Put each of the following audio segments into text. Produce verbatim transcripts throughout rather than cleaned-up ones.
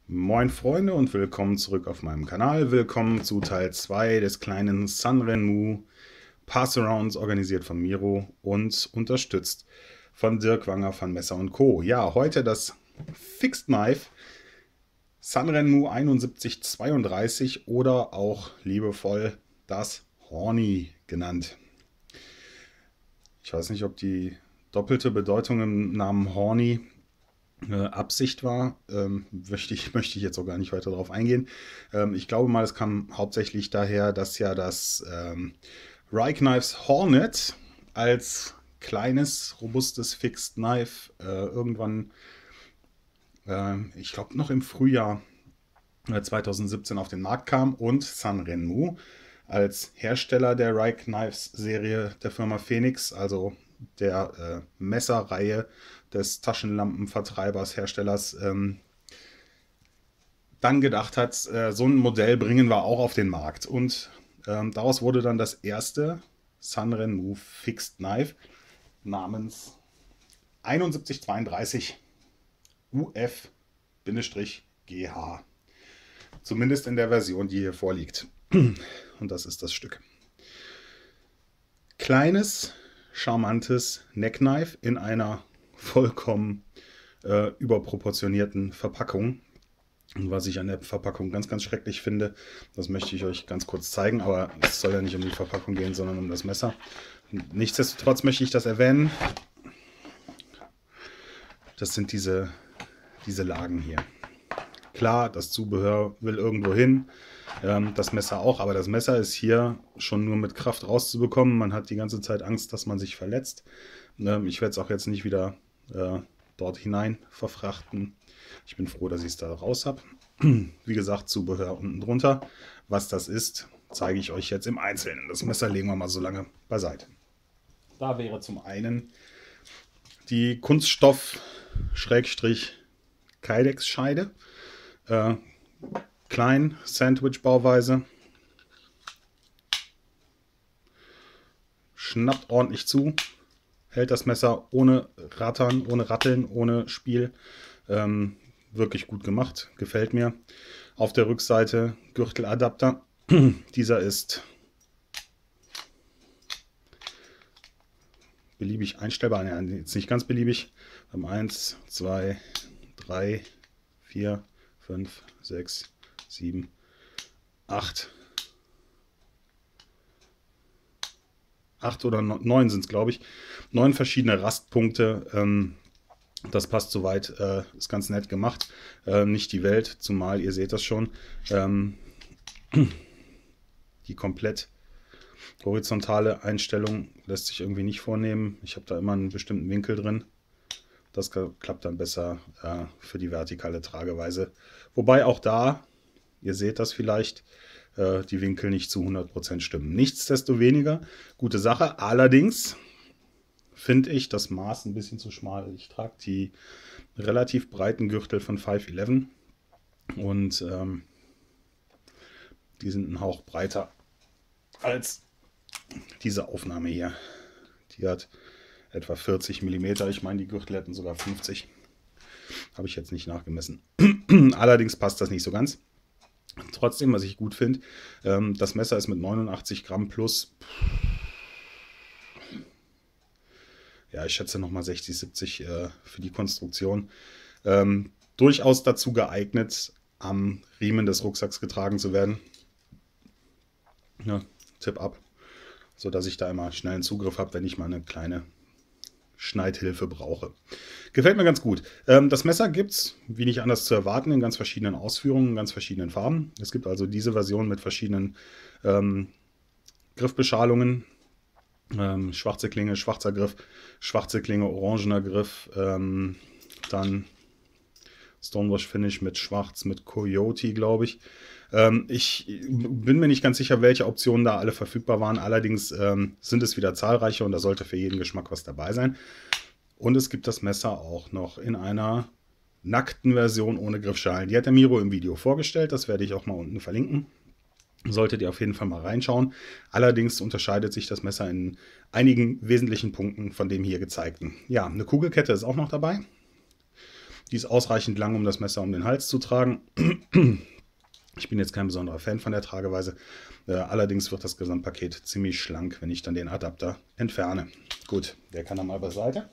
Moin Freunde und willkommen zurück auf meinem Kanal. Willkommen zu Teil zwei des kleinen Sanrenmu Passarounds, organisiert von Miro und unterstützt von Dirk Wanger von Messer und Co. Ja, heute das Fixed Knife Sanrenmu einundsiebzig zweiunddreißig oder auch liebevoll das Horny genannt. Ich weiß nicht, ob die doppelte Bedeutung im Namen Horny Äh, Absicht war, ähm, möchte, ich, möchte ich jetzt auch gar nicht weiter darauf eingehen. Ähm, ich glaube mal, es kam hauptsächlich daher, dass ja das ähm, Reich Knives Hornet als kleines, robustes Fixed Knife äh, irgendwann, äh, ich glaube noch im Frühjahr äh, zweitausendsiebzehn auf den Markt kam und Sanrenmu als Hersteller der Reich Knives Serie der Firma Phoenix, also der äh, Messerreihe des Taschenlampenvertreibers, Herstellers, ähm, dann gedacht hat, äh, so ein Modell bringen wir auch auf den Markt. Und ähm, daraus wurde dann das erste Sanrenmu Fixed Knife namens einundsiebzig zweiunddreißig U F-G H. Zumindest in der Version, die hier vorliegt. Und das ist das Stück. Kleines, charmantes Neckknife in einer vollkommen äh, überproportionierten Verpackung. Und was ich an der Verpackung ganz, ganz schrecklich finde, das möchte ich euch ganz kurz zeigen, aber es soll ja nicht um die Verpackung gehen, sondern um das Messer. Nichtsdestotrotz möchte ich das erwähnen. Das sind diese, diese Lagen hier. Klar, das Zubehör will irgendwo hin, ähm, das Messer auch, aber das Messer ist hier schon nur mit Kraft rauszubekommen. Man hat die ganze Zeit Angst, dass man sich verletzt. Ähm, ich werde es auch jetzt nicht wieder äh, dort hinein verfrachten. Ich bin froh, dass ich es da raus habe. Wie gesagt, Zubehör unten drunter. Was das ist, zeige ich euch jetzt im Einzelnen. Das Messer legen wir mal so lange beiseite. Da wäre zum einen die Kunststoff-Kydex-Scheide. Äh, klein, Sandwich-Bauweise. Schnappt ordentlich zu. Hält das Messer ohne Rattern, ohne Ratteln, ohne Spiel. Ähm, wirklich gut gemacht. Gefällt mir. Auf der Rückseite Gürteladapter. Dieser ist beliebig einstellbar. Ne, jetzt nicht ganz beliebig. Wir haben eins, zwei, drei, vier, fünf, sechs, sieben, acht. acht oder neun sind es, glaube ich. neun verschiedene Rastpunkte. Ähm, das passt soweit. Äh, ist ganz nett gemacht. Äh, nicht die Welt, zumal ihr seht das schon. Ähm, die komplett horizontale Einstellung lässt sich irgendwie nicht vornehmen. Ich habe da immer einen bestimmten Winkel drin. Das klappt dann besser äh, für die vertikale Trageweise. Wobei auch da, ihr seht das vielleicht, äh, die Winkel nicht zu hundert Prozent stimmen. Nichtsdestoweniger, gute Sache. Allerdings finde ich das Maß ein bisschen zu schmal. Ich trage die relativ breiten Gürtel von five eleven und ähm, die sind einen Hauch breiter als diese Aufnahme hier. Die hat etwa vierzig Millimeter. Ich meine, die Gürtel hätten sogar fünfzig. Habe ich jetzt nicht nachgemessen. Allerdings passt das nicht so ganz. Trotzdem, was ich gut finde, ähm, das Messer ist mit neunundachtzig Gramm plus, ja, ich schätze nochmal sechzig, siebzig äh, für die Konstruktion, ähm, durchaus dazu geeignet, am Riemen des Rucksacks getragen zu werden. Ja, Tipp ab, sodass ich da immer schnellen Zugriff habe, wenn ich mal eine kleine Schneidhilfe brauche. Gefällt mir ganz gut. Ähm, das Messer gibt es, wie nicht anders zu erwarten, in ganz verschiedenen Ausführungen, in ganz verschiedenen Farben. Es gibt also diese Version mit verschiedenen ähm, Griffbeschalungen. Ähm, schwarze Klinge, schwarzer Griff, schwarze Klinge, orangener Griff. Ähm, dann Stonewash Finish mit Schwarz, mit Coyote, glaube ich. Ähm, ich bin mir nicht ganz sicher, welche Optionen da alle verfügbar waren. Allerdings ähm, sind es wieder zahlreiche und da sollte für jeden Geschmack was dabei sein. Und es gibt das Messer auch noch in einer nackten Version ohne Griffschalen. Die hat der Miro im Video vorgestellt. Das werde ich auch mal unten verlinken. Solltet ihr auf jeden Fall mal reinschauen. Allerdings unterscheidet sich das Messer in einigen wesentlichen Punkten von dem hier gezeigten. Ja, eine Kugelkette ist auch noch dabei. Die ist ausreichend lang, um das Messer um den Hals zu tragen. Ich bin jetzt kein besonderer Fan von der Trageweise. Äh, allerdings wird das Gesamtpaket ziemlich schlank, wenn ich dann den Adapter entferne. Gut, der kann dann mal beiseite.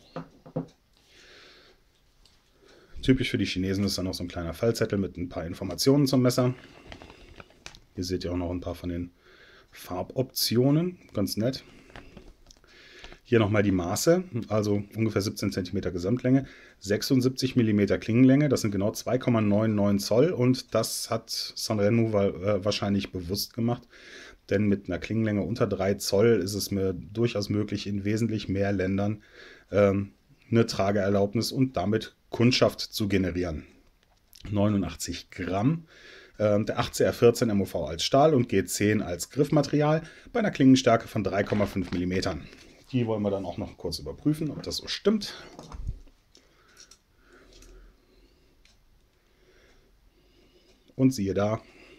Typisch für die Chinesen ist dann noch so ein kleiner Fallzettel mit ein paar Informationen zum Messer. Hier seht ihr auch noch ein paar von den Farboptionen, ganz nett. Hier nochmal die Maße, also ungefähr siebzehn Zentimeter Gesamtlänge, sechsundsiebzig Millimeter Klingenlänge, das sind genau zwei Komma neunundneunzig Zoll und das hat Sanrenmu wahrscheinlich bewusst gemacht, denn mit einer Klingenlänge unter drei Zoll ist es mir durchaus möglich, in wesentlich mehr Ländern ähm, eine Trageerlaubnis und damit Kundschaft zu generieren. neunundachtzig Gramm. Der acht C R vierzehn M O V als Stahl und G zehn als Griffmaterial bei einer Klingenstärke von drei Komma fünf Millimeter. Die wollen wir dann auch noch kurz überprüfen, ob das so stimmt. Und siehe da,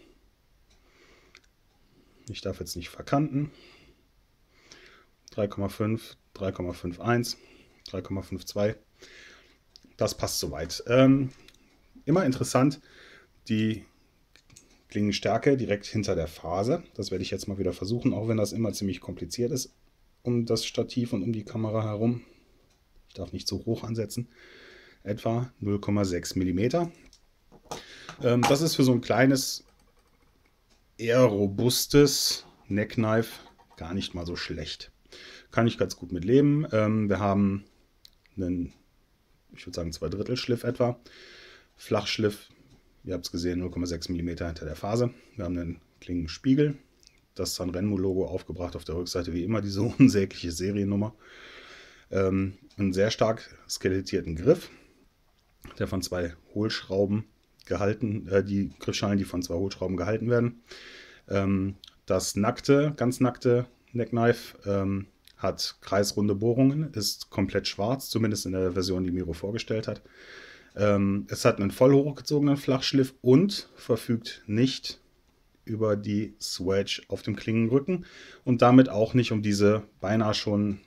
ich darf jetzt nicht verkanten. drei Komma fünf, drei Komma einundfünfzig, drei Komma zweiundfünfzig. Das passt soweit. Ähm, immer interessant, die Klingenstärke direkt hinter der Ferse. Das werde ich jetzt mal wieder versuchen, auch wenn das immer ziemlich kompliziert ist um das Stativ und um die Kamera herum. Ich darf nicht zu hoch ansetzen. Etwa null Komma sechs Millimeter. Ähm, das ist für so ein kleines, eher robustes Neckknife gar nicht mal so schlecht. Kann ich ganz gut mit leben. Ähm, wir haben einen, ich würde sagen, zwei Drittel Schliff etwa. Flachschliff. Ihr habt es gesehen, null Komma sechs Millimeter hinter der Ferse. Wir haben einen Klingenspiegel, das Sanrenmu-Logo aufgebracht auf der Rückseite, wie immer diese unsägliche Seriennummer. Ähm, einen sehr stark skelettierten Griff, der von zwei Hohlschrauben gehalten, äh, die Griffschalen, die von zwei Hohlschrauben gehalten werden. Ähm, das nackte, ganz nackte Neckknife ähm, hat kreisrunde Bohrungen, ist komplett schwarz, zumindest in der Version, die Miro vorgestellt hat. Es hat einen voll hochgezogenen Flachschliff und verfügt nicht über die Swedge auf dem Klingenrücken und damit auch nicht um diese beinahe schon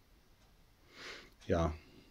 ja,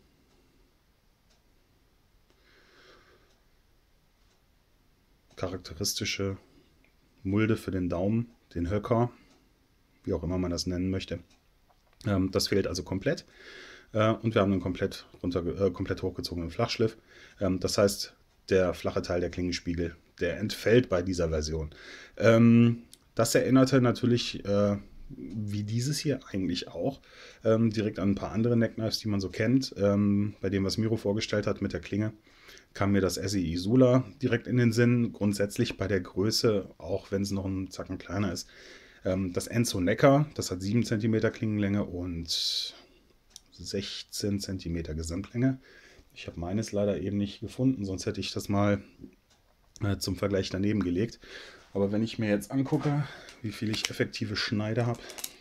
charakteristische Mulde für den Daumen, den Höcker, wie auch immer man das nennen möchte. Das fehlt also komplett. Und wir haben einen komplett, runter, äh, komplett hochgezogenen Flachschliff. Ähm, das heißt, der flache Teil der Klingenspiegel, der entfällt bei dieser Version. Ähm, das erinnerte natürlich, äh, wie dieses hier eigentlich auch, ähm, direkt an ein paar andere Neckknives, die man so kennt. Ähm, bei dem, was Miro vorgestellt hat mit der Klinge, kam mir das S E I Sula direkt in den Sinn. Grundsätzlich bei der Größe, auch wenn es noch ein Zacken kleiner ist. Ähm, das Enzo Neckar, das hat sieben Zentimeter Klingenlänge und sechzehn Zentimeter Gesamtlänge. Ich habe meines leider eben nicht gefunden, sonst hätte ich das mal äh, zum Vergleich daneben gelegt. Aber wenn ich mir jetzt angucke, wie viel ich effektive Schneide habe,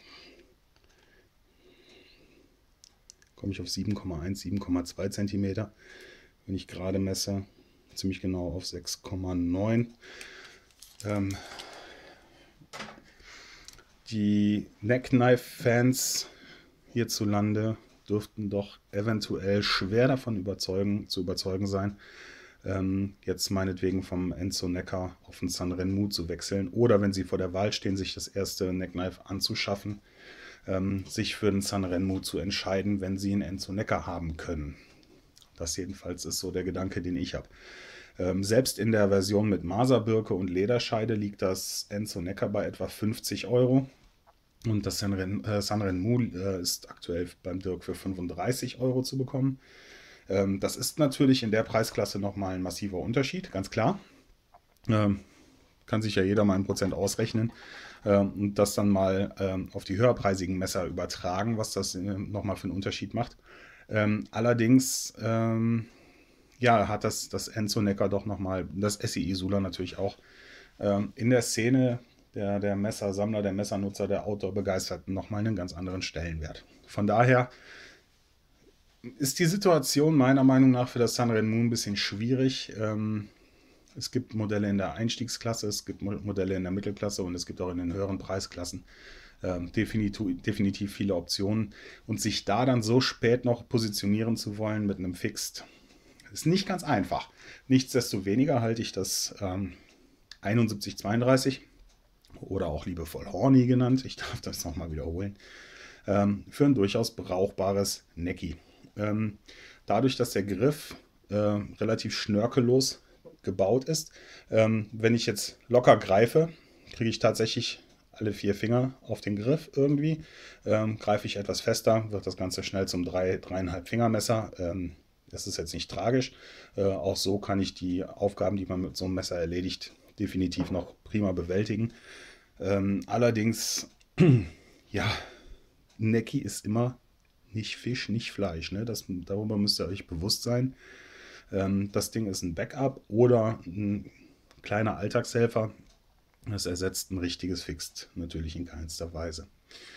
komme ich auf sieben Komma eins, sieben Komma zwei Zentimeter. Wenn ich gerade messe, ziemlich genau auf sechs Komma neun. Ähm, die Neckknife-Fans hierzulande dürften doch eventuell schwer davon überzeugen, zu überzeugen sein, ähm, jetzt meinetwegen vom Enzo Neckar auf den Sanrenmu zu wechseln oder wenn sie vor der Wahl stehen, sich das erste Neckknife anzuschaffen, ähm, sich für den Sanrenmu zu entscheiden, wenn sie einen Enzo Neckar haben können. Das jedenfalls ist so der Gedanke, den ich habe. Ähm, selbst in der Version mit Masa-Birke und Lederscheide liegt das Enzo Neckar bei etwa fünfzig Euro. Und das Sanren, äh, Sanrenmu äh, ist aktuell beim Dirk für fünfunddreißig Euro zu bekommen. Ähm, das ist natürlich in der Preisklasse nochmal ein massiver Unterschied, ganz klar. Ähm, kann sich ja jeder mal ein Prozent ausrechnen ähm, und das dann mal ähm, auf die höherpreisigen Messer übertragen, was das äh, nochmal für einen Unterschied macht. Ähm, allerdings ähm, ja, hat das, das Enzo Neckar doch nochmal, das S E I Sula natürlich auch, ähm, in der Szene Der, der Messersammler, der Messernutzer, der Outdoor-Begeisterten nochmal einen ganz anderen Stellenwert. Von daher ist die Situation meiner Meinung nach für das Sanrenmu ein bisschen schwierig. Ähm, es gibt Modelle in der Einstiegsklasse, es gibt Modelle in der Mittelklasse und es gibt auch in den höheren Preisklassen ähm, definitiv, definitiv viele Optionen. Und sich da dann so spät noch positionieren zu wollen mit einem Fixed, Ist nicht ganz einfach. Nichtsdestoweniger halte ich das ähm, einundsiebzig zweiunddreißig oder auch liebevoll Horny genannt, ich darf das nochmal wiederholen, ähm, für ein durchaus brauchbares Necki. Ähm, dadurch, dass der Griff äh, relativ schnörkellos gebaut ist, ähm, wenn ich jetzt locker greife, kriege ich tatsächlich alle vier Finger auf den Griff irgendwie. Ähm, greife ich etwas fester, wird das Ganze schnell zum drei, dreieinhalb Finger Messer. Ähm, das ist jetzt nicht tragisch. Äh, auch so kann ich die Aufgaben, die man mit so einem Messer erledigt, definitiv noch prima bewältigen. Ähm, allerdings, ja, Necki ist immer nicht Fisch, nicht Fleisch. Ne? Das, darüber müsst ihr euch bewusst sein. Ähm, das Ding ist ein Backup oder ein kleiner Alltagshelfer. Das ersetzt ein richtiges Fixed natürlich in keinster Weise.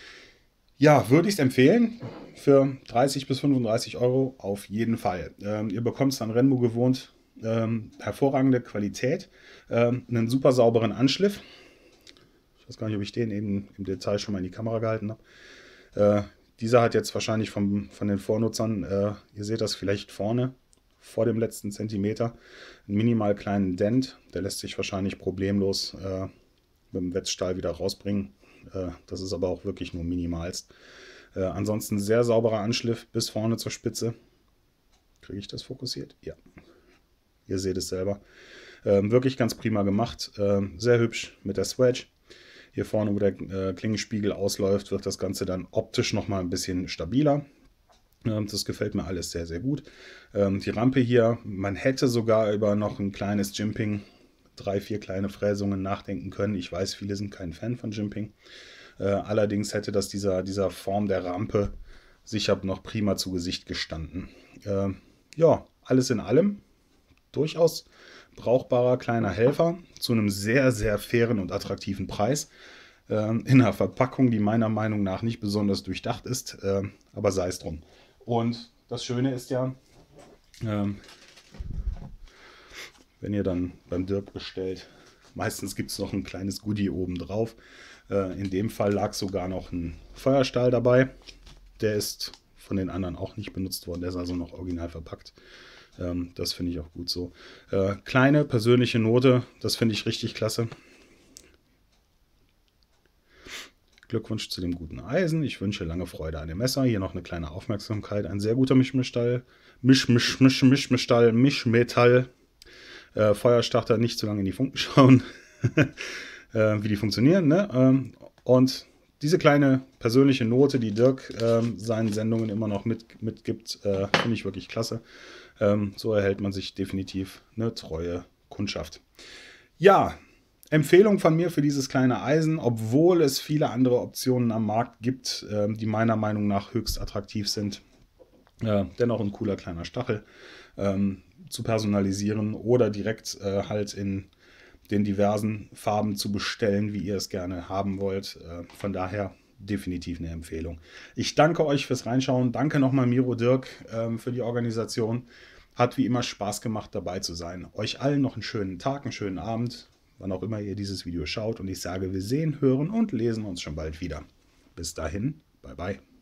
Ja, würde ich es empfehlen. Für dreißig bis fünfunddreißig Euro auf jeden Fall. Ähm, ihr bekommt es an Renmo gewohnt. Ähm, hervorragende Qualität. Ähm, einen super sauberen Anschliff. Ich weiß gar nicht, ob ich den eben im Detail schon mal in die Kamera gehalten habe. Äh, dieser hat jetzt wahrscheinlich vom, von den Vornutzern, äh, ihr seht das vielleicht vorne, vor dem letzten Zentimeter, einen minimal kleinen Dent. Der lässt sich wahrscheinlich problemlos äh, mit dem Wetzstahl wieder rausbringen. Äh, das ist aber auch wirklich nur minimalst. Äh, ansonsten sehr sauberer Anschliff bis vorne zur Spitze. Kriege ich das fokussiert? Ja. Ihr seht es selber. Äh, wirklich ganz prima gemacht. Äh, sehr hübsch mit der Swedge. Hier vorne, wo der äh, Klingenspiegel ausläuft, wird das Ganze dann optisch nochmal ein bisschen stabiler. Das gefällt mir alles sehr, sehr gut. Ähm, die Rampe hier, man hätte sogar über noch ein kleines Jimping, drei, vier kleine Fräsungen nachdenken können. Ich weiß, viele sind kein Fan von Jimping. Äh, allerdings hätte das dieser, dieser Form der Rampe sicher noch prima zu Gesicht gestanden. Äh, ja, alles in allem durchaus brauchbarer kleiner Helfer zu einem sehr, sehr fairen und attraktiven Preis. Äh, in einer Verpackung, die meiner Meinung nach nicht besonders durchdacht ist, äh, aber sei es drum. Und das Schöne ist ja, ähm, wenn ihr dann beim Dirk bestellt, meistens gibt es noch ein kleines Goodie oben drauf. Äh, in dem Fall lag sogar noch ein Feuerstahl dabei. Der ist von den anderen auch nicht benutzt worden, der ist also noch original verpackt. Ähm, das finde ich auch gut so. Äh, kleine persönliche Note, das finde ich richtig klasse. Glückwunsch zu dem guten Eisen. Ich wünsche lange Freude an dem Messer. Hier noch eine kleine Aufmerksamkeit. Ein sehr guter Mischmetall. Misch, Misch, Misch, Mischmetall, Mischmetall. Äh, Feuerstarter, nicht zu lange in die Funken schauen, äh, wie die funktionieren. Ne? Ähm, und diese kleine persönliche Note, die Dirk äh, seinen Sendungen immer noch mit, mitgibt, äh, finde ich wirklich klasse. Ähm, so erhält man sich definitiv eine treue Kundschaft. Ja, Empfehlung von mir für dieses kleine Eisen, obwohl es viele andere Optionen am Markt gibt, äh, die meiner Meinung nach höchst attraktiv sind. Äh, dennoch ein cooler kleiner Stachel ähm, zu personalisieren oder direkt äh, halt in den diversen Farben zu bestellen, wie ihr es gerne haben wollt. Äh, von daher definitiv eine Empfehlung. Ich danke euch fürs Reinschauen. Danke nochmal Miro, Dirk, äh, für die Organisation. Hat wie immer Spaß gemacht, dabei zu sein. Euch allen noch einen schönen Tag, einen schönen Abend, wann auch immer ihr dieses Video schaut. Und ich sage, wir sehen, hören und lesen uns schon bald wieder. Bis dahin, bye bye.